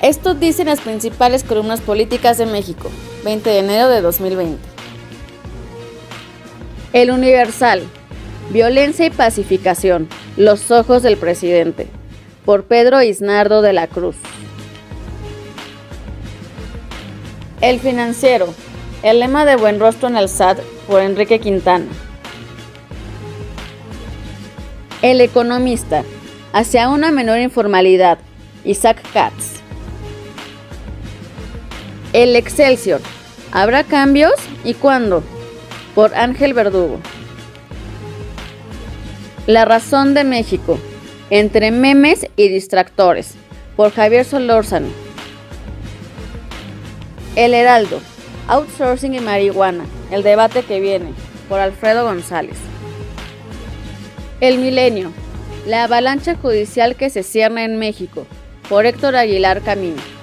Esto dicen las principales columnas políticas de México, 20 de enero de 2020. El Universal. Violencia y pacificación. Los ojos del presidente. Por Pedro Isnardo de la Cruz. El Financiero. El lema de buen rostro en el SAT por Enrique Quintana. El Economista. Hacia una menor informalidad. Isaac Katz. El Excelsior. ¿Habrá cambios? ¿Y cuándo? Por Ángel Verdugo. La Razón de México. Entre memes y distractores. Por Javier Solórzano. El Heraldo. Outsourcing y marihuana. El debate que viene. Por Alfredo González. El Milenio. La avalancha judicial que se cierne en México. Por Héctor Aguilar Camino.